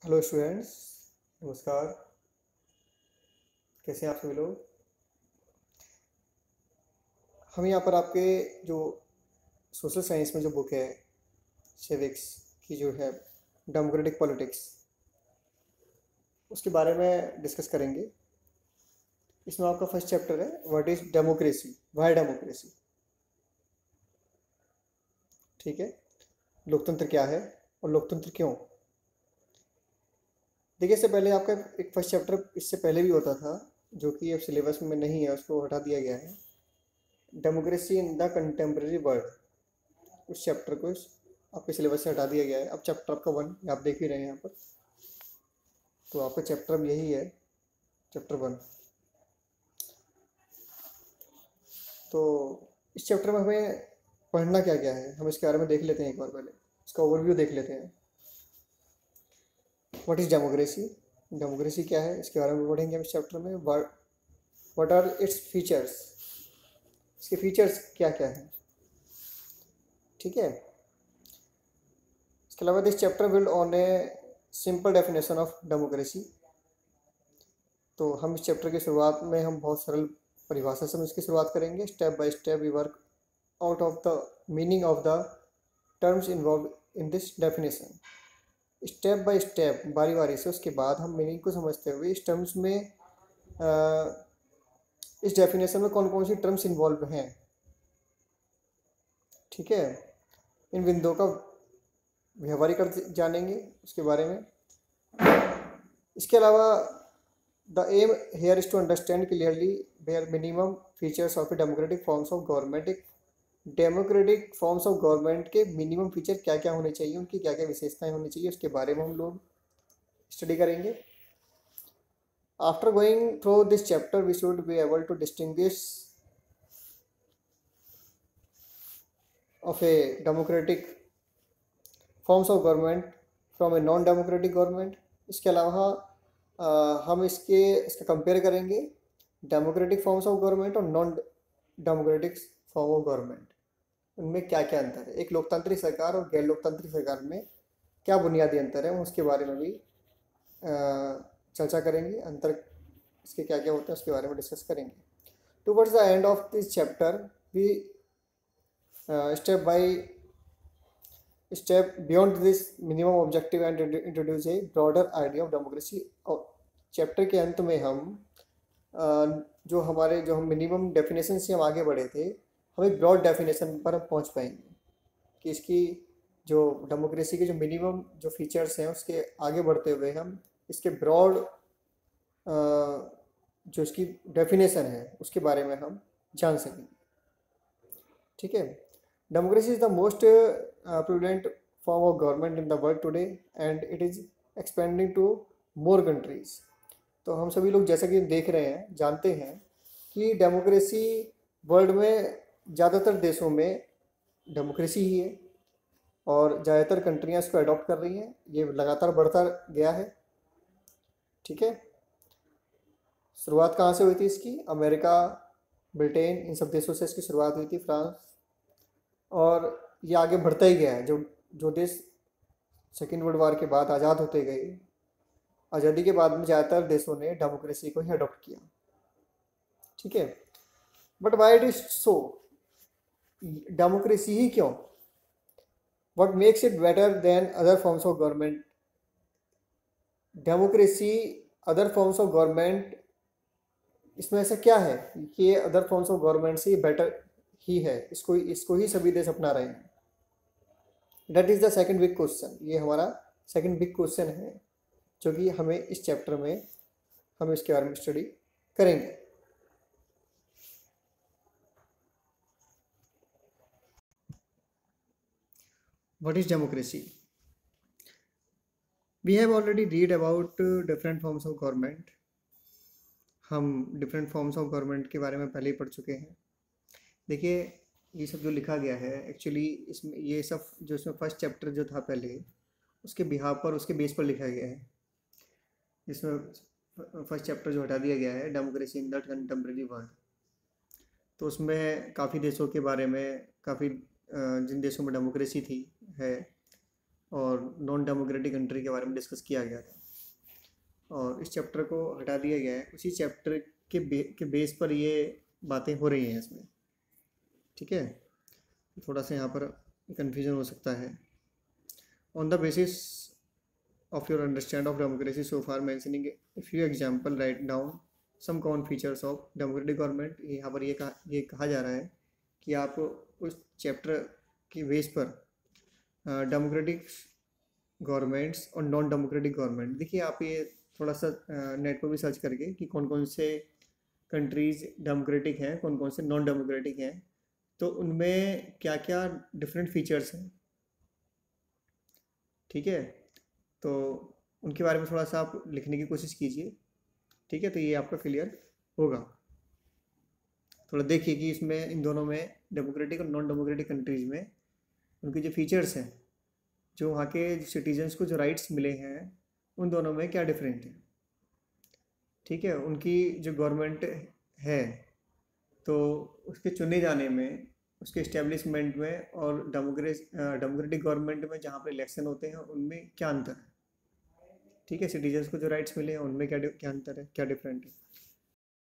Hello students, नमस्कार। कैसे हैं आप सभी लोग? हम यहाँ पर आपके जो सोशल साइंस में जो बुक है सिविक्स की जो है डेमोक्रेटिक पॉलिटिक्स, उसके बारे में डिस्कस करेंगे। इसमें आपका फर्स्ट चैप्टर है what is democracy, why democracy. ठीक है, लोकतंत्र क्या है और लोकतंत्र क्यों। देखिए, इससे पहले आपका एक फर्स्ट चैप्टर इससे पहले भी होता था जो कि अब सिलेबस में नहीं है, उसको हटा दिया गया है। Democracy in the contemporary world, उस चैप्टर को आपके सिलेबस से हटा दिया गया है। अब चैप्टर आपका 1 आप देख ही रहे हैं यहाँ पर, तो आपका चैप्टर अब यही है, चैप्टर 1। तो इस चैप्टर में हमें पढ़ना क्या क्या है, हम इसके बारे में देख लेते हैं। एक बार पहले इसका ओवरव्यू देख लेते हैं। व्हाट इज़ डेमोक्रेसी, डेमोक्रेसी क्या है इसके बारे में पढ़ेंगे हम इस चैप्टर में। व्हाट आर इट्स फीचर्स, इसके फीचर्स क्या क्या हैं। ठीक है, इसके अलावा this chapter will on a simple definition of democracy. तो हम इस चैप्टर की शुरुआत में हम बहुत सरल परिभाषा से हम इसकी शुरुआत करेंगे। Step by step we work out of the meaning of the terms involve in this definition. Step by step, बारी बारी से, उसके बाद हम मीनिंग को समझते हुए इस टर्म्स में इस डेफिनेशन में कौन कौन सी टर्म्स इन्वॉल्व हैं। ठीक है, इन बिंदुओं का व्यवहारिक अर्थ जानेंगे उसके बारे में। इसके अलावा the aim here is to understand clearly where minimum features of a democratic forms of government. Democratic forms of government के मिनिमम फीचर क्या क्या होने चाहिए, उनकी क्या क्या विशेषताएं होनी चाहिए, उसके बारे में हम लोग स्टडी करेंगे। After going through this chapter we should be able to distinguish of a democratic forms of government from a non democratic government. इसके अलावा हम इसका कंपेयर करेंगे डेमोक्रेटिक फॉर्म्स ऑफ गवर्नमेंट और non democratic form of government, उनमें क्या क्या अंतर है। एक लोकतांत्रिक सरकार और गैर लोकतांत्रिक सरकार में क्या बुनियादी अंतर है, उसके बारे में भी चर्चा करेंगे। अंतर इसके क्या क्या होते हैं उसके बारे में डिस्कस करेंगे। Towards the end of this chapter we step by step beyond this minimum objective and introduce a broader idea of democracy. और चैप्टर के अंत में हम जो हम मिनिमम डेफिनेशन से हम आगे बढ़े थे, हम एक ब्रॉड डेफिनेशन पर पहुंच पाएंगे कि इसकी जो डेमोक्रेसी के जो मिनिमम जो फीचर्स हैं उसके आगे बढ़ते हुए हम इसके ब्रॉड जो इसकी डेफिनेशन है उसके बारे में हम जान सकेंगे। ठीक है, democracy is the most prudent form of government in the world today and it is expending to more countries. तो हम सभी लोग जैसा कि देख रहे हैं, जानते हैं कि डेमोक्रेसी वर्ल्ड में ज़्यादातर देशों में डेमोक्रेसी ही है और ज़्यादातर कंट्रियाँ इसको अडॉप्ट कर रही हैं। ये लगातार बढ़ता गया है। ठीक है, शुरुआत कहाँ से हुई थी इसकी? अमेरिका, ब्रिटेन, इन सब देशों से इसकी शुरुआत हुई थी, फ्रांस, और ये आगे बढ़ता ही गया है। जो जो देश सेकेंड वर्ल्ड वार के बाद आज़ाद होते गए, आज़ादी के बाद में ज़्यादातर देशों ने डेमोक्रेसी को ही अडॉप्ट किया। ठीक है, but why it is so, democracy ही क्यों? What makes it better than other forms of government? Democracy other forms of government, इसमें ऐसा क्या है कि ये अदर फॉर्म्स ऑफ गवर्नमेंट से बेटर ही है, इसको इसको ही सभी देश अपना रहे हैं? That is the second big question. ये हमारा सेकंड बिग क्वेश्चन है जो कि हमें इस चैप्टर में हम इसके बारे में स्टडी करेंगे। What is democracy? We have already read about different forms of government. हम डिफरेंट फॉर्म्स ऑफ गवर्नमेंट के बारे में पहले ही पढ़ चुके हैं। देखिए, ये सब जो लिखा गया है एक्चुअली, इसमें ये सब जो इसमें फर्स्ट चैप्टर जो था पहले, उसके बिहाफ पर, उसके बेस पर लिखा गया है। इसमें फर्स्ट चैप्टर जो हटा दिया गया है, democracy in the contemporary world, तो उसमें काफ़ी देशों के बारे में, काफ़ी जिन देशों में डेमोक्रेसी थी है, और नॉन डेमोक्रेटिक कंट्री के बारे में डिस्कस किया गया था, और इस चैप्टर को हटा दिया गया है। उसी चैप्टर के बेस पर ये बातें हो रही हैं इसमें, ठीक है। थोड़ा सा यहाँ पर कन्फ्यूजन हो सकता है। On the basis of your understand of democracy so far, mentioning a few example, write down some common features of democratic government। यहाँ पर ये कहा जा रहा है कि आप उस चैप्टर की बेस पर डेमोक्रेटिक गवर्नमेंट्स और नॉन डेमोक्रेटिक गवर्नमेंट, देखिए आप ये थोड़ा सा नेट पर भी सर्च करके कि कौन कौन से कंट्रीज़ डेमोक्रेटिक हैं, कौन कौन से नॉन डेमोक्रेटिक हैं, तो उनमें क्या क्या डिफरेंट फीचर्स हैं, ठीक है। तो उनके बारे में थोड़ा सा आप लिखने की कोशिश कीजिए, ठीक है। तो ये आपका क्लियर होगा। थोड़ा देखिए कि इसमें इन दोनों में डेमोक्रेटिक और नॉन डेमोक्रेटिक कंट्रीज़ में उनके जो फीचर्स हैं, जो वहाँ के सिटीजन्स को जो राइट्स मिले हैं, उन दोनों में क्या डिफरेंट है, ठीक है। उनकी जो गवर्नमेंट है, तो उसके चुने जाने में, उसके इस्टेब्लिशमेंट में और डेमोक्रेटिक गवर्नमेंट में जहाँ पर इलेक्शन होते हैं, उनमें क्या अंतर है, ठीक है। सिटीजन्स को जो राइट्स मिले हैं उनमें क्या क्या अंतर है, क्या डिफरेंट है।